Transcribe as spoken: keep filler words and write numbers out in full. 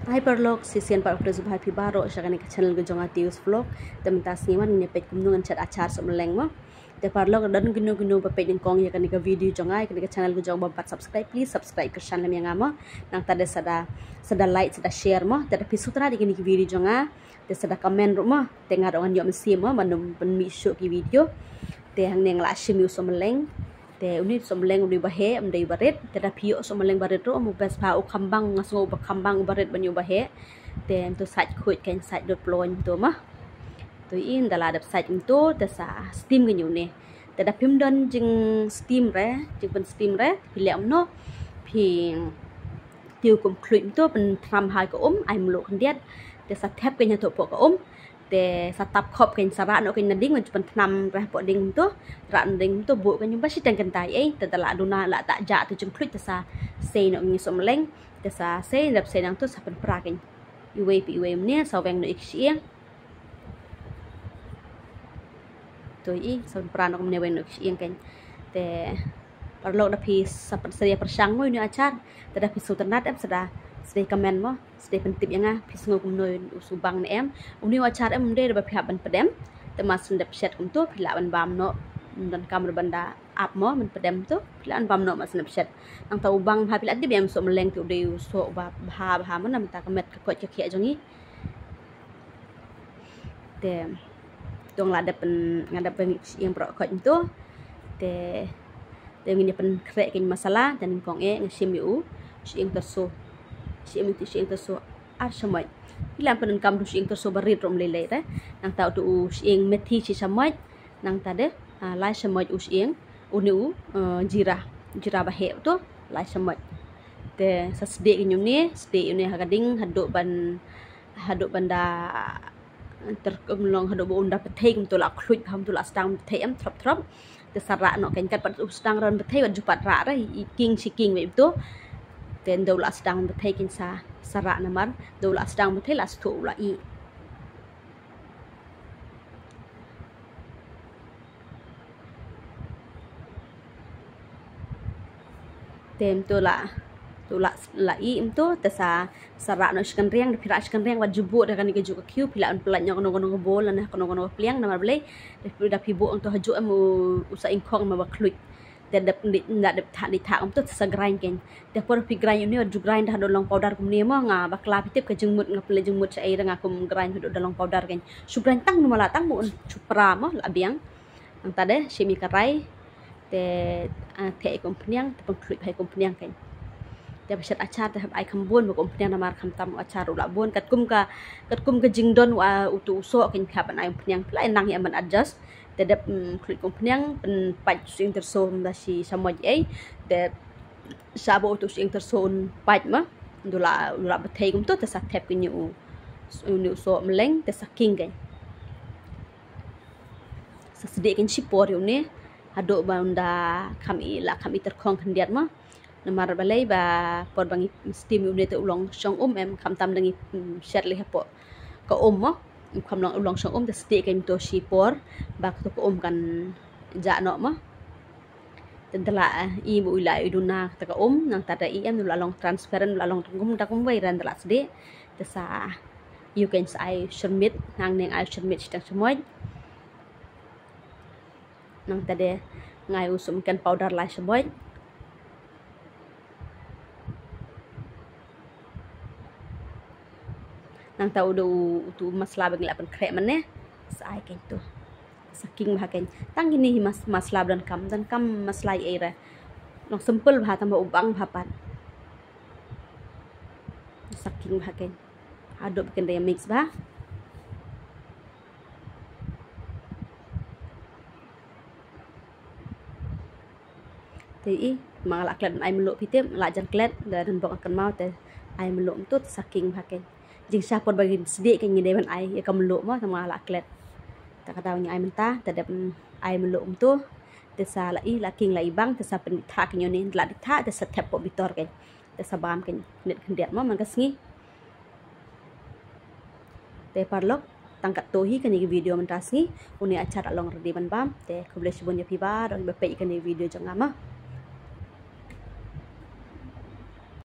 Hai perlok sisian par ukra subhai pi baro syakani ka channel go jonga tius vlog tementas ngiman ni pet kumnungan chat achar somleng mo te parlok dan gunu gunu pa pet kong ya kan ka video jonga kan ka channel go jonga bat subscribe please subscribe ke channel yang ama nang tada sada sada like sada share mo tada pisutra di kini video jonga te sada comment ro mo te ngadongan yo mesi mo manum pen mi show ki video te hang neng la shim yu somleng te uni somleng uni bahe amdai baret te da pio somleng baret ro mu bes pa u kambang ngaso ba kambang baret banyu bahe te to saj khuit ken saj dot ploin to ma to in dala dap saj to te sa steam ganyu ne te da pim don jing steam re jing pen steam re pi lem no pi tiu kum khuit to pen tram hai ko um ai mlo kan diet te sa thep ken to po ko um te satap khop ken sara no ken ding man pen nam reh po ding tu ran ding tu bu ken ba si tang ken tai ai te la duna la ta ja tu jum klut te sa se no ni som leng te sa se dap se nang tu sa pen pra ken i we pi we ne sa weng no ik sieng tu i sa pra no ne weng no ik sieng ken te parlo da pi sa pen seria persang mo ni acar te da pi suternat em sada sedih komen mo sedih pentip yang ah pisngo kumnoi usubang ne em uni wacar em de ba phia ban pedem te mas ndep chat kum tu phila ban bam no dan kamar banda ap mo men pedem tu phila an bam no mas ndep chat ang tau bang ha phila dib em so meleng tu de so ba ha ha man nam ta kamet ka ko khia jongi te tong la depen ngadap ben yang pro ko tu te te ngini pen krek ken masalah dan kong e ngsim yu sieng terso sieng itu sieng terso ar samai hilang pen kam du sieng terso barit rom lele ta nang tau tu sieng methi si samai nang tade lai samai us sieng unu jira jira bahe tu lai samai te sasde nyum ni sde ni hagading haduk ban haduk banda terkumlong haduk bu unda peteng tu la khluit kham tu la stang pethem trop trop te sara no ken kat pat stang ron pethe ban jupat ra ra king si king we tu ten do la stang pethe kin sa sara namar do la stang pethe la stu la i tem tu la tu la la i tu te sa sara no skan riang de pira skan riang wa jubu de kan ke juga kiu pila an pelan nyong no no bol na kono kono pliang namar ble de da pibu untuk haju em usa ingkong ma bakluit te dap ndak dap tha di tha om tu sa grind ken te por pi grind ni ju grind dah dolong powder kum ni mo nga bakla pitip ke jengmut ngaple jengmut sa ira ngakum grind hu dolong powder ken su grind tang mala tang mu supra mo la biang ang tade simi karai te te kompniang te pengklut hai kompniang ken te beset acar te ai kambun mo kompniang namar kham tam acar ula bun kat kum ka kat kum ke jingdon wa utu so ken khap an ai kompniang pla nang ya man adjust te dap klut kompniang pen paj sing terso da si samoj ai te sabo tu sing terso paj ma dula dula betei kum tu te sa thep ke nyu nyu so meleng te saking ken sa sedek ken sipor yo ne haduk banda kami la kami terkong kendiat ma namar balai ba por bangi steam unit te ulong song um em kam tam dangi shet le hapo ko um mo kam long ulong song um te stik ken to sipor ba to ko um kan ja no ma tentala i bu ila iduna ta ka um nang ta i em la long transparent la long tungum ta kum wai ran tala sde te sa you can say submit nang neng ai submit stang semoy nang tade ngai usum kan powder lai semoy nang tau do tu masla bang la pen krek man ne sai ken tu saking bah ken tang ini mas masla dan kam dan kam masla ai ra nong simple bah tambah ubang bah pat saking bah ken aduk ken dia mix bah te i mang la klet ai melo pitep la jan klet dan bok akan mau te ai melo tu saking bah ken jing sa por bagi sedik ke ngi dewan ai ya kam lo ma sama la klet ta kata ngi ai menta ta dep ai melo tu te sa la i la king la i bang te sa pen tha ke nyone la di tha te sa thep po bitor ke te sa bam ke net kendiat ma man ka sngi te parlok tangkat tohi ke ni video mentasngi uni acara long redi ban bam te ko boleh sebun ya piba dong bepe ke ni video jangama